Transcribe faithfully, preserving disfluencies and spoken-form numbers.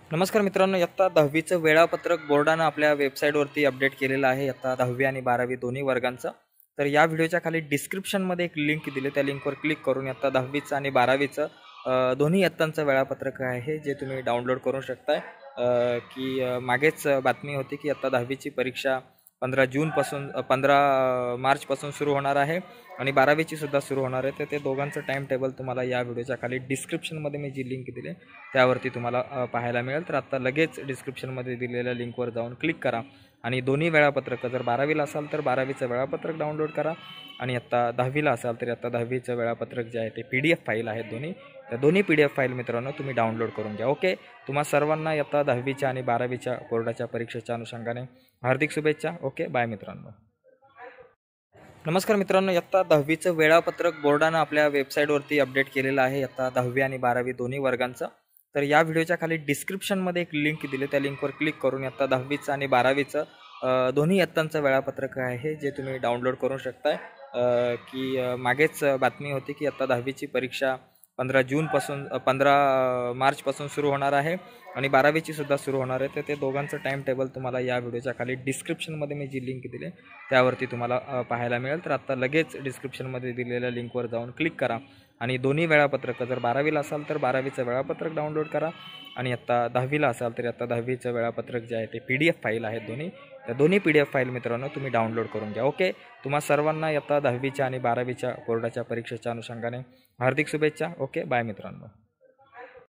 नमस्कार मित्रांनो, इयत्ता दहावीचं वेळापत्रक बोर्डानं आपल्या वेबसाईटवरती अपडेट केलेलं आहे इयत्ता दहावी आणि बारावी दोन्ही वर्गांचं. तर या व्हिडिओच्या खाली डिस्क्रिप्शनमध्ये एक लिंक दिली, त्या लिंकवर क्लिक करून इयत्ता दहावीचं आणि बारावीचं अ, दोन्ही इयत्तांचं वेळापत्रक आहे जे तुम्ही डाउनलोड करू शकताय. अ, की अ, मागेच बातमी होती की इयत्ता दहावीची परीक्षा पंधरा जूनपासून अ, पंधरा मार्चपासून सुरू होणार आहे आणि बारावीची सुद्धा सुरू होणार आहे. तर ते दोघांचं टाईम टेबल तुम्हाला या व्हिडिओच्या खाली डिस्क्रिप्शनमध्ये मी जी लिंक दिली त्यावरती तुम्हाला अ, पाहायला मिळेल. तर आत्ता लगेच डिस्क्रिप्शनमध्ये दिलेल्या लिंकवर जाऊन क्लिक करा आणि दोन्ही वेळापत्रक, जर बारावीला असाल तर बारावीचं वेळापत्रक डाउनलोड करा आणि आत्ता दहावीला असाल तर आत्ता दहावीचं वेळापत्रक जे आहे ते पी डी एफ फाईल आहेत दोन्ही. त्या दोन्ही पी डी एफ फाईल मित्रांनो तुम्ही डाउनलोड करून घ्या. ओके, तुम्हा सर्वांना इयत्ता दहावीच्या आणि बारावीच्या बोर्डाच्या परीक्षेच्या अनुषंगाने हार्दिक शुभेच्छा. ओके, बाय मित्रांनो. नमस्कार मित्रांनो, इयत्ता दहावीचं वेळापत्रक बोर्डानं आपल्या वेबसाईटवरती अपडेट केलेलं आहे इयत्ता दहावी आणि बारावी दोन्ही वर्गांचं. तर या व्हिडिओच्या खाली डिस्क्रिप्शनमध्ये एक लिंक दिली, त्या लिंकवर क्लिक करून इयत्ता दहावीचं आणि बारावीचं अ, दोन्ही इयत्तांचं वेळापत्रक आहे जे तुम्ही डाउनलोड करू शकताय. अ, की अ, मागेच बातमी होती की इयत्ता दहावीची परीक्षा पंधरा जूनपासून अ, पंधरा मार्चपासून सुरू होणार आहे आणि बारावीची सुद्धा सुरू होणार आहे. तर ते दोघांचं टाईम टेबल तुम्हाला या व्हिडिओच्या खाली डिस्क्रिप्शनमध्ये मी जी लिंक दिली त्यावरती तुम्हाला अ, पाहायला मिळेल. तर आत्ता लगेच डिस्क्रिप्शनमध्ये दिलेल्या लिंकवर जाऊन क्लिक करा आणि दोन्ही वेळापत्रक, जर बारावीला असाल तर बारावीचं वेळापत्रक डाउनलोड करा आणि आत्ता दहावीला असाल तर आत्ता दहावीचं वेळापत्रक जे आहे ते पी डी एफ फाईल आहेत दोन्ही. त्या दोन्ही पी डी एफ फाईल मित्रांनो तुम्ही डाउनलोड करून घ्या. ओके, तुम्हा सर्वांना इयत्ता दहावीच्या आणि बारावीच्या बोर्डाच्या परीक्षेच्या अनुषंगाने हार्दिक शुभेच्छा. ओके, बाय मित्रांनो.